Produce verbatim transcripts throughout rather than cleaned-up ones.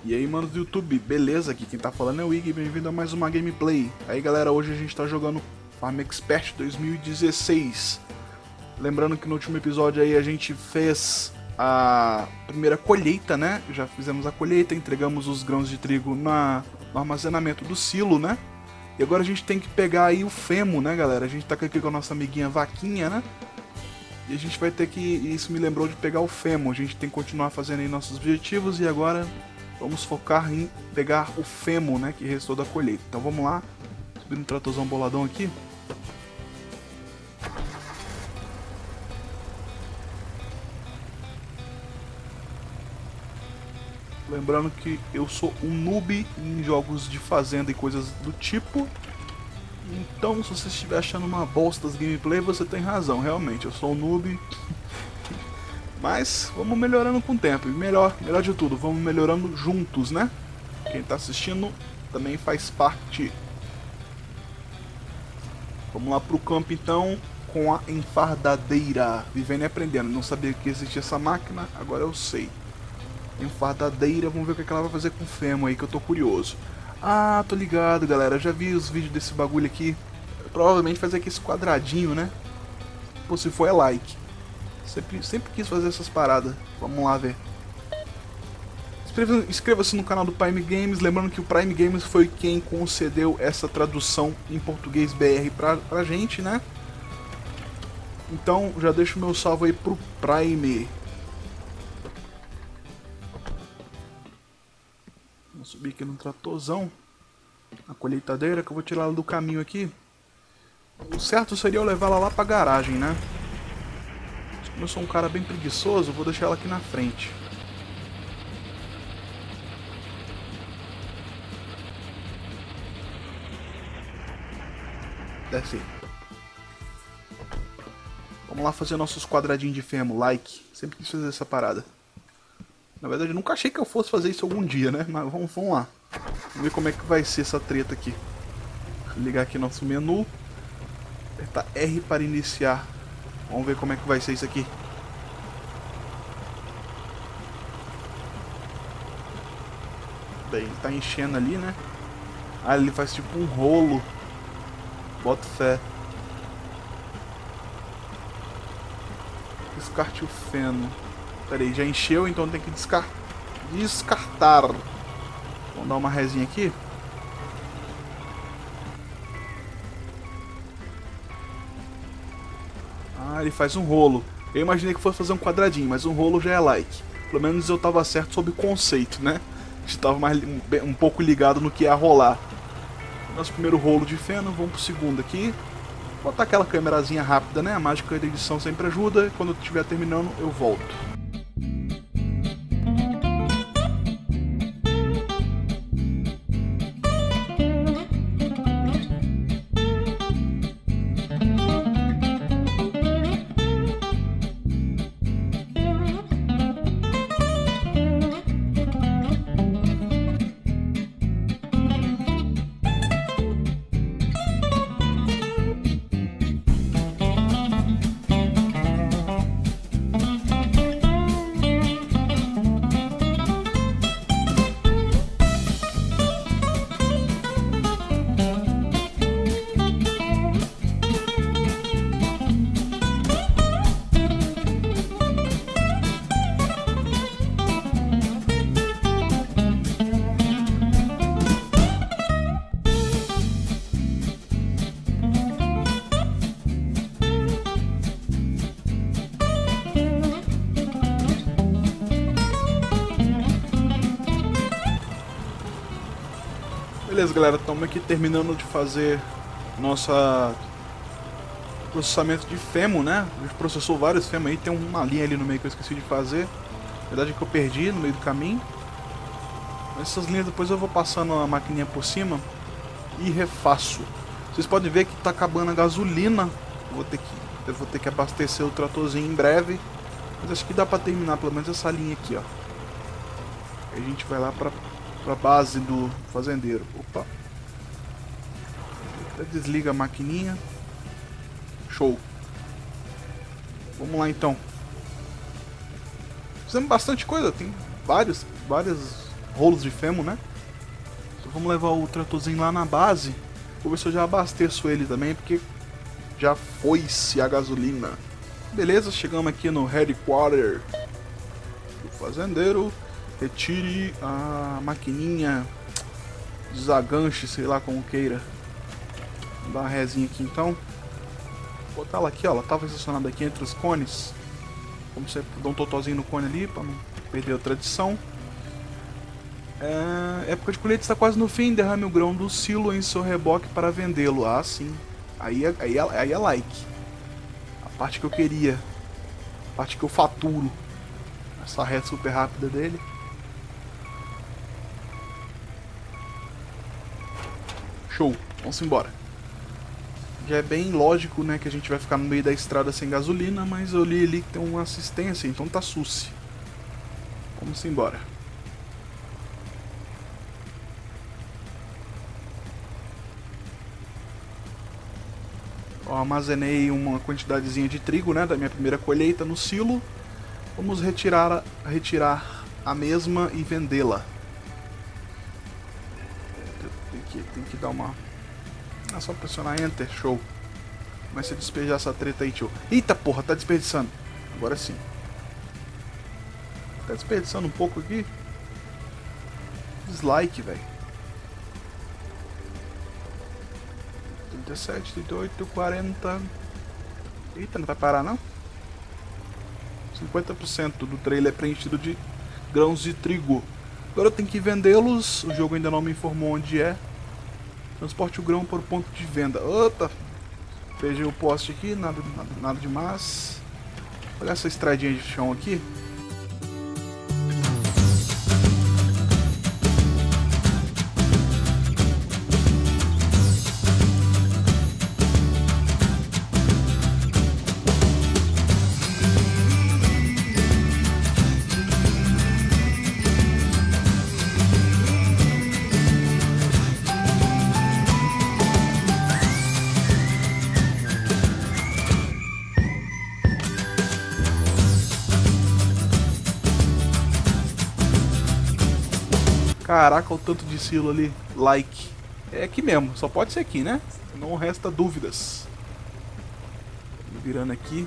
E aí, manos do YouTube, beleza? Aqui quem tá falando é o Ig, bem-vindo a mais uma gameplay. Aí galera, hoje a gente tá jogando Farm Expert dois mil e dezesseis. Lembrando que no último episódio aí a gente fez a primeira colheita, né? Já fizemos a colheita, entregamos os grãos de trigo na, no armazenamento do silo, né? E agora a gente tem que pegar aí o femo, né galera? A gente tá aqui com a nossa amiguinha Vaquinha, né? E a gente vai ter que, isso me lembrou de pegar o femo. A gente tem que continuar fazendo aí nossos objetivos e agora vamos focar em pegar o femo, né, que restou da colheita. Então vamos lá, subir um tratorzão boladão aqui. Lembrando que eu sou um noob em jogos de fazenda e coisas do tipo. Então se você estiver achando uma bosta das gameplay, você tem razão, realmente, eu sou um noob. Mas vamos melhorando com o tempo, e melhor, melhor de tudo, vamos melhorando juntos, né? Quem tá assistindo também faz parte. Vamos lá pro campo então, com a enfardadeira, vivendo e aprendendo. Não sabia que existia essa máquina, agora eu sei. Enfardadeira, vamos ver o que ela vai fazer com o femo aí, que eu tô curioso. Ah, tô ligado galera, já vi os vídeos desse bagulho aqui. Provavelmente fazer aqui esse quadradinho, né? Pô, se for é like. Sempre, sempre quis fazer essas paradas. Vamos lá ver. Inscreva-se no canal do Prime Games. Lembrando que o Prime Games foi quem concedeu essa tradução em português B R pra, pra gente, né? Então já deixo o meu salve aí pro Prime. Vou subir aqui no tratorzão. A colheitadeira que eu vou tirar ela do caminho aqui. O certo seria eu levar ela lá pra garagem, né? Como eu sou um cara bem preguiçoso, eu vou deixar ela aqui na frente. Desce aí. Vamos lá fazer nossos quadradinhos de femo, like. Sempre quis fazer essa parada. Na verdade eu nunca achei que eu fosse fazer isso algum dia, né? Mas vamos, vamos lá. Vamos ver como é que vai ser essa treta aqui. Vou ligar aqui nosso menu. Apertar R para iniciar. Vamos ver como é que vai ser isso aqui. Bem, ele tá enchendo ali, né? Ah, ele faz tipo um rolo. Bota fé. Descarte o feno. Pera aí, já encheu, então tem que descar... descartar. Vamos dar uma resinha aqui. Ah, ele faz um rolo. Eu imaginei que fosse fazer um quadradinho, mas um rolo já é like. Pelo menos eu tava certo sobre o conceito, né? Estava mais um pouco ligado no que ia rolar. Nosso primeiro rolo de feno, vamos pro segundo aqui. Vou botar aquela câmerazinha rápida, né? A mágica da edição sempre ajuda. Quando eu estiver terminando, eu volto. Beleza galera, estamos aqui terminando de fazer nossa processamento de femo, né? A gente processou vários femo aí, tem uma linha ali no meio que eu esqueci de fazer. Na verdade é que eu perdi no meio do caminho. Essas linhas depois eu vou passando a maquininha por cima e refaço. Vocês podem ver que está acabando a gasolina. Eu vou ter que, eu vou ter que abastecer o tratorzinho em breve. Mas acho que dá para terminar pelo menos essa linha aqui, ó. Aí a gente vai lá para pra base do fazendeiro. Opa. Até desliga a maquininha. Show. Vamos lá então. Fizemos bastante coisa, tem vários, várias rolos de fêmur, né? Então vamos levar o tratorzinho lá na base. Vou ver se eu já abasteço ele também, porque já foi-se a gasolina. Beleza, chegamos aqui no headquarter do fazendeiro. Retire a maquininha, desaganche, sei lá como queira. Vou dar uma rezinha aqui então. Vou botar ela aqui, ó. Ela estava estacionada aqui entre os cones. Como sempre, dá um totozinho no cone ali para não perder a tradição. É, época de colheita está quase no fim. Derrame o grão do silo em seu reboque para vendê-lo. Ah, sim. Aí é, aí, é, aí é like. A parte que eu queria. A parte que eu faturo. Essa reta super rápida dele. Show. Vamos embora. Já é bem lógico, né, que a gente vai ficar no meio da estrada sem gasolina, mas eu li ali que tem uma assistência, então tá susse. Vamos embora. Ó, armazenei uma quantidadezinha de trigo, né, da minha primeira colheita no silo. Vamos retirar, retirar a mesma e vendê-la. Tem que, tem que dar uma... É só pressionar Enter, show. Começa a despejar essa treta aí, tio. Eita porra, tá desperdiçando. Agora sim. Tá desperdiçando um pouco aqui. Dislike, velho. trinta e sete, trinta e oito, quarenta. Eita, não vai parar não? cinquenta por cento do trailer é preenchido de grãos de trigo. Agora eu tenho que vendê-los. O jogo ainda não me informou onde é. Transporte o grão para o ponto de venda. Opa! Peguei o poste aqui, nada, nada, nada demais. Olha essa estradinha de chão aqui. Caraca, o tanto de silo ali. Like. É aqui mesmo, só pode ser aqui, né? Não resta dúvidas. Virando aqui.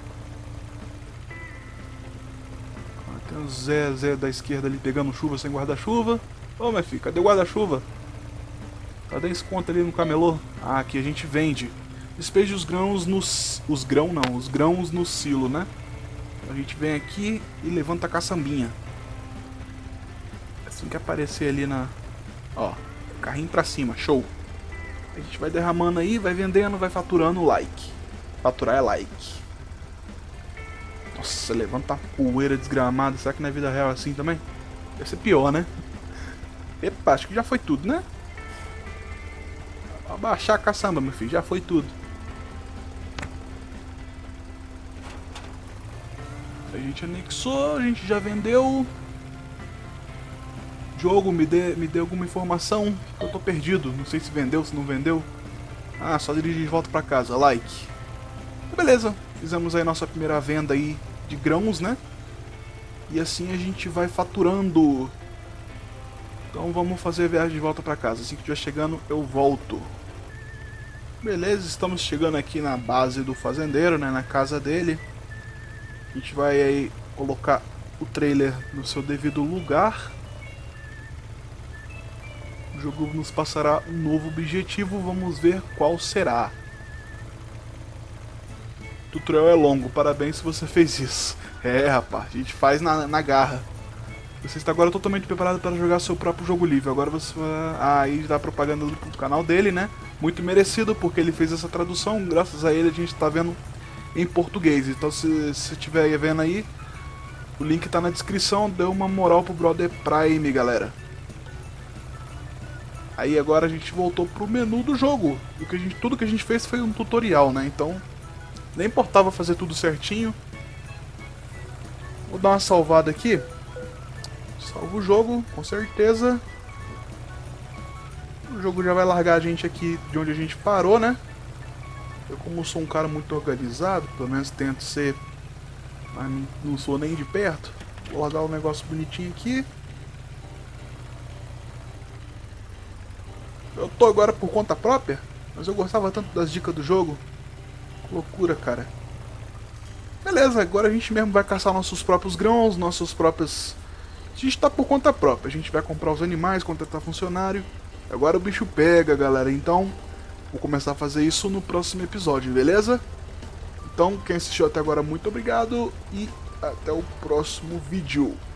Tem o Zé, Zé da esquerda ali pegando chuva sem guarda-chuva. Ô, meu filho, cadê o guarda-chuva? Cadê esse conto ali no camelô? Ah, aqui a gente vende. Despeje os grãos nos... Os grãos não, os grãos no silo, né? A gente vem aqui e levanta a caçambinha. Assim que aparecer ali na... Ó, carrinho pra cima, show. A gente vai derramando aí, vai vendendo, vai faturando like. Faturar é like. Nossa, levanta poeira desgramada. Será que na vida real é assim também? Deve ser pior, né? Epa, acho que já foi tudo, né? Abaixar a caçamba, meu filho, já foi tudo. A gente anexou, a gente já vendeu. Jogo, me dê, me dê alguma informação. Eu tô perdido, não sei se vendeu, se não vendeu. Ah, só dirigir de volta pra casa, like. Beleza, fizemos aí nossa primeira venda aí de grãos, né? E assim a gente vai faturando. Então vamos fazer a viagem de volta pra casa. Assim que estiver chegando, eu volto. Beleza, estamos chegando aqui na base do fazendeiro, né? Na casa dele. A gente vai aí colocar o trailer no seu devido lugar. O jogo nos passará um novo objetivo, vamos ver qual será. O tutorial é longo, parabéns se você fez isso. É, rapaz, a gente faz na, na garra. Você está agora totalmente preparado para jogar seu próprio jogo livre. Agora você vai... Ah, aí dá propaganda do canal dele, né? Muito merecido, porque ele fez essa tradução. Graças a ele a gente está vendo em português. Então se você estiver vendo aí, o link está na descrição. Dê uma moral pro Brother Prime, galera. Aí agora a gente voltou pro menu do jogo. O que a gente, tudo que a gente fez foi um tutorial, né? Então nem importava fazer tudo certinho. Vou dar uma salvada aqui. Salvo o jogo, com certeza. O jogo já vai largar a gente aqui de onde a gente parou, né? Eu, como sou um cara muito organizado, pelo menos tento ser, mas não sou nem de perto. Vou largar o negócio bonitinho aqui. Eu tô agora por conta própria, mas eu gostava tanto das dicas do jogo. Que loucura, cara. Beleza, agora a gente mesmo vai caçar nossos próprios grãos, nossos próprios... A gente tá por conta própria, a gente vai comprar os animais, contratar funcionário. Agora o bicho pega, galera, então vou começar a fazer isso no próximo episódio, beleza? Então, quem assistiu até agora, muito obrigado e até o próximo vídeo.